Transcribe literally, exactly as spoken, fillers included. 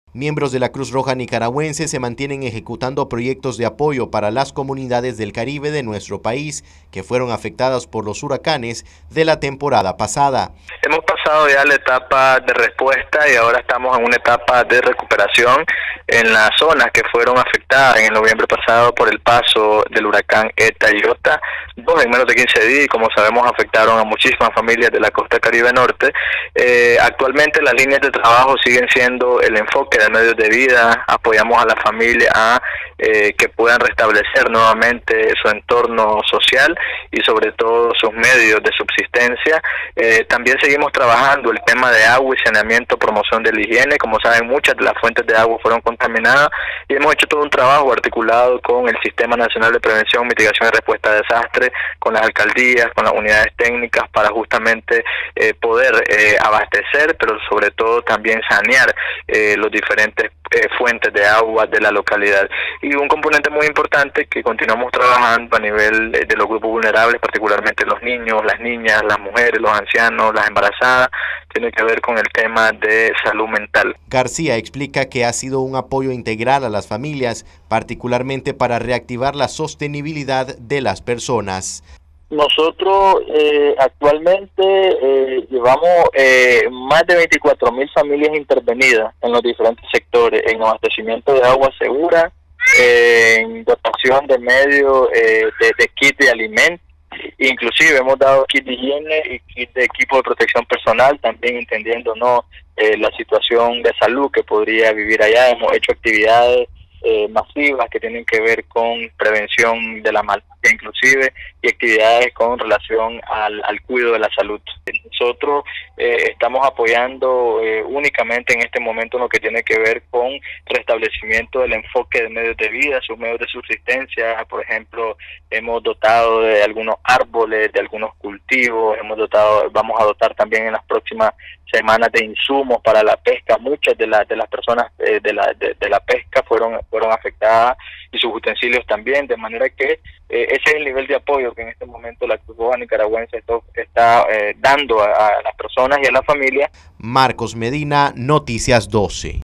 Miembros de la Cruz Roja Nicaragüense se mantienen ejecutando proyectos de apoyo para las comunidades del Caribe de nuestro país que fueron afectadas por los huracanes de la temporada pasada. Hemos pasado ya la etapa de respuesta y ahora estamos en una etapa de recuperación en las zonas que fueron afectadas en el noviembre pasado por el paso del huracán Eta y Iota. Dos en menos de quince días, y como sabemos afectaron a muchísimas familias de la costa Caribe Norte. Eh, actualmente las líneas de trabajo siguen siendo el enfoque de medios de vida. Apoyamos a la familia a eh, que puedan restablecer nuevamente su entorno social y sobre todo sus medios de subsistencia. Eh, también seguimos trabajando el tema de agua y saneamiento, promoción de la higiene. Como saben, muchas de las fuentes de agua fueron contaminadas y hemos hecho todo un trabajo articulado con el Sistema Nacional de Prevención, Mitigación y Respuesta a Desastres, con las alcaldías, con las unidades técnicas para justamente eh, poder eh, abastecer, pero sobre todo también sanear eh, los diferentes eh, fuentes de agua de la localidad. Y un componente muy importante que continuamos trabajando a nivel de los grupos vulnerables, particularmente los niños, las niñas, las mujeres, los ancianos, las embarazadas, tiene que ver con el tema de salud mental. García explica que ha sido un apoyo integral a las familias, particularmente para reactivar la sostenibilidad de las personas. Nosotros eh, actualmente eh, llevamos eh, más de veinticuatro mil familias intervenidas en los diferentes sectores, en abastecimiento de agua segura, eh, en dotación de medios, eh, de, de kit de alimentos. Inclusive hemos dado kit de higiene y kit de equipo de protección personal, también entendiendo no eh, la situación de salud que podría vivir allá. Hemos hecho actividades eh, masivas que tienen que ver con prevención de la malaria inclusive y actividades con relación al, al cuidado de la salud. Nosotros eh, estamos apoyando eh, únicamente en este momento lo que tiene que ver con restablecimiento del enfoque de medios de vida, sus medios de subsistencia. Por ejemplo, hemos dotado de algunos árboles, de algunos cultivos, hemos dotado, vamos a dotar también en las próximas semanas de insumos para la pesca. Muchas de las de las personas eh, de la de, de la pesca fueron fueron afectadas y sus utensilios también, de manera que eh, ese es el nivel de apoyo que en este momento la Cruz Roja Nicaragüense está, está eh, dando a, a las personas y a la familia. Marcos Medina, Noticias doce.